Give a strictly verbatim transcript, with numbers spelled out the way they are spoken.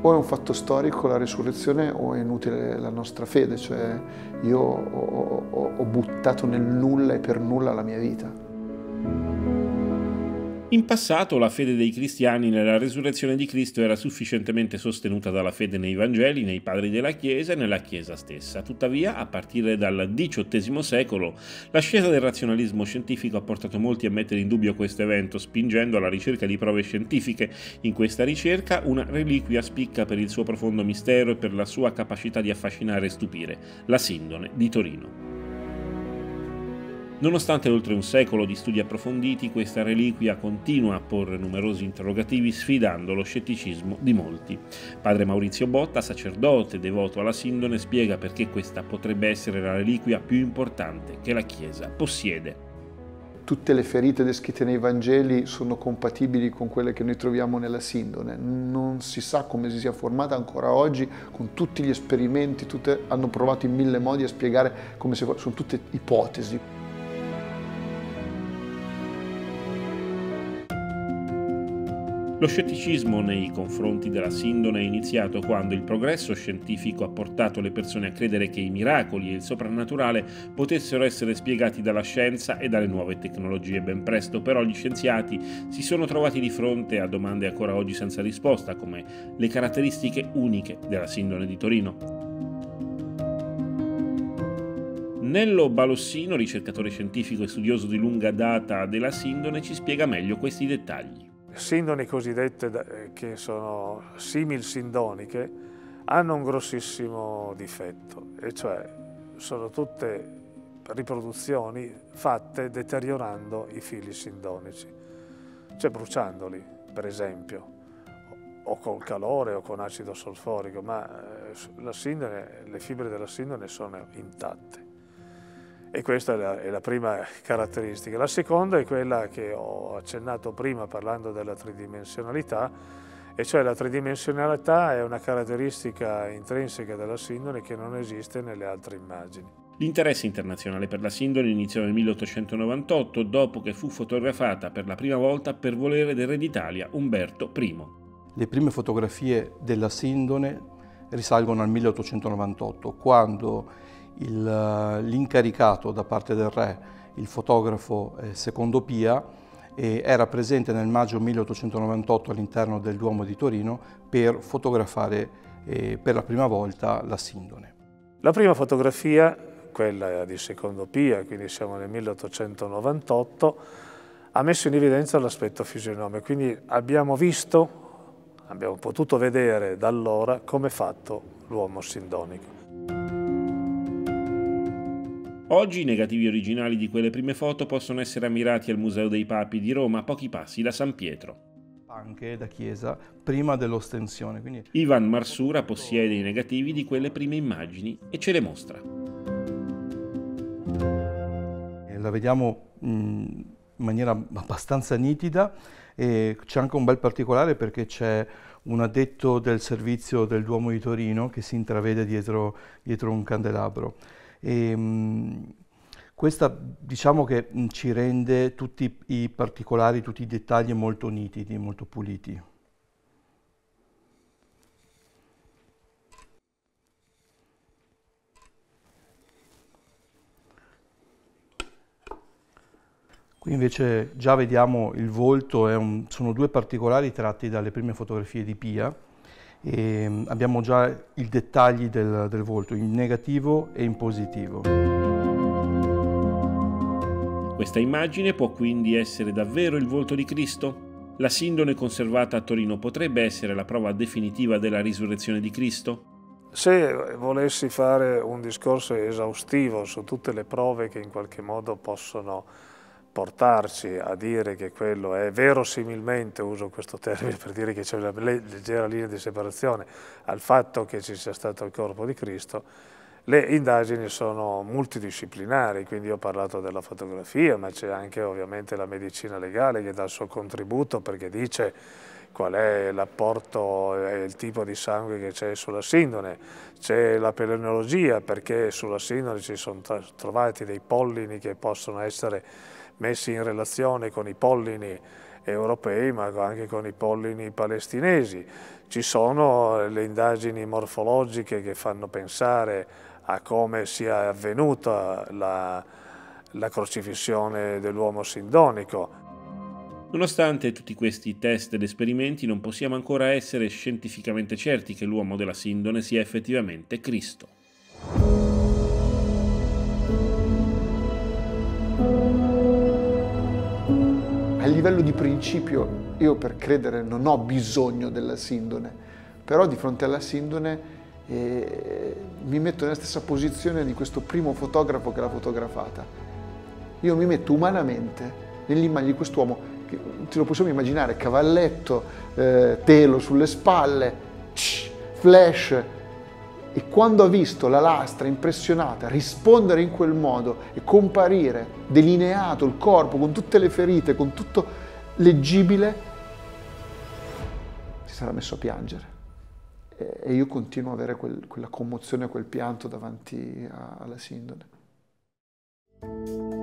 O è un fatto storico la risurrezione o è inutile la nostra fede, cioè io ho, ho, ho buttato nel nulla e per nulla la mia vita. In passato la fede dei cristiani nella resurrezione di Cristo era sufficientemente sostenuta dalla fede nei Vangeli, nei padri della Chiesa e nella Chiesa stessa. Tuttavia, a partire dal diciottesimo secolo, l'ascesa del razionalismo scientifico ha portato molti a mettere in dubbio questo evento, spingendo alla ricerca di prove scientifiche. In questa ricerca, una reliquia spicca per il suo profondo mistero e per la sua capacità di affascinare e stupire: la Sindone di Torino. Nonostante oltre un secolo di studi approfonditi, questa reliquia continua a porre numerosi interrogativi, sfidando lo scetticismo di molti. Padre Maurizio Botta, sacerdote devoto alla Sindone, spiega perché questa potrebbe essere la reliquia più importante che la Chiesa possiede. Tutte le ferite descritte nei Vangeli sono compatibili con quelle che noi troviamo nella Sindone. Non si sa come si sia formata ancora oggi, con tutti gli esperimenti, tutte, hanno provato in mille modi a spiegare come si, sono tutte ipotesi. Lo scetticismo nei confronti della Sindone è iniziato quando il progresso scientifico ha portato le persone a credere che i miracoli e il soprannaturale potessero essere spiegati dalla scienza e dalle nuove tecnologie. Ben presto però gli scienziati si sono trovati di fronte a domande ancora oggi senza risposta, come le caratteristiche uniche della Sindone di Torino. Nello Balossino, ricercatore scientifico e studioso di lunga data della Sindone, ci spiega meglio questi dettagli. Le sindoni cosiddette, che sono simil-sindoniche, hanno un grossissimo difetto, e cioè sono tutte riproduzioni fatte deteriorando i fili sindonici, cioè bruciandoli, per esempio, o col calore o con acido solforico, ma la sindone, le fibre della sindone sono intatte. E questa è la, è la prima caratteristica. La seconda è quella che ho accennato prima parlando della tridimensionalità, e cioè la tridimensionalità è una caratteristica intrinseca della Sindone che non esiste nelle altre immagini. L'interesse internazionale per la Sindone iniziò nel milleottocentonovantotto, dopo che fu fotografata per la prima volta per volere del re d'Italia Umberto primo. Le prime fotografie della Sindone risalgono al milleottocentonovantotto, quando l'incaricato da parte del re, il fotografo eh, Secondo Pia, eh, era presente nel maggio milleottocentonovantotto all'interno del Duomo di Torino per fotografare eh, per la prima volta la Sindone. La prima fotografia, quella di Secondo Pia, quindi siamo nel milleottocentonovantotto, ha messo in evidenza l'aspetto fisionomico, quindi abbiamo visto, abbiamo potuto vedere da allora come è fatto l'uomo sindonico. Oggi i negativi originali di quelle prime foto possono essere ammirati al Museo dei Papi di Roma, a pochi passi da San Pietro. Anche da chiesa, prima dell'ostensione. Quindi... Ivan Marsura possiede i negativi di quelle prime immagini e ce le mostra. La vediamo in maniera abbastanza nitida, e c'è anche un bel particolare perché c'è un addetto del servizio del Duomo di Torino che si intravede dietro, dietro un candelabro. E, mh, questa diciamo che mh, ci rende tutti i particolari, tutti i dettagli molto nitidi, molto puliti. Qui invece già vediamo il volto, è un, sono due particolari tratti dalle prime fotografie di Pia. E abbiamo già i dettagli del, del volto, in negativo e in positivo. Questa immagine può quindi essere davvero il volto di Cristo? La Sindone conservata a Torino potrebbe essere la prova definitiva della risurrezione di Cristo? Se volessi fare un discorso esaustivo su tutte le prove che in qualche modo possono portarci a dire che quello è verosimilmente, uso questo termine per dire che c'è una leggera linea di separazione al fatto che ci sia stato il corpo di Cristo, le indagini sono multidisciplinari, quindi io ho parlato della fotografia, ma c'è anche ovviamente la medicina legale che dà il suo contributo perché dice qual è l'apporto e il tipo di sangue che c'è sulla Sindone, c'è la paleontologia perché sulla Sindone ci sono trovati dei pollini che possono essere messi in relazione con i pollini europei, ma anche con i pollini palestinesi. Ci sono le indagini morfologiche che fanno pensare a come sia avvenuta la, la crocifissione dell'uomo sindonico. Nonostante tutti questi test ed esperimenti, non possiamo ancora essere scientificamente certi che l'uomo della Sindone sia effettivamente Cristo. A livello di principio, io per credere non ho bisogno della Sindone, però di fronte alla Sindone eh, mi metto nella stessa posizione di questo primo fotografo che l'ha fotografata. Io mi metto umanamente nell'immagine di quest'uomo, che ce lo possiamo immaginare, cavalletto, eh, telo sulle spalle, tsh, flash, e quando ha visto la lastra impressionata rispondere in quel modo e comparire delineato il corpo con tutte le ferite, con tutto leggibile, si sarà messo a piangere. E io continuo ad avere quel, quella commozione, quel pianto davanti a, alla Sindone.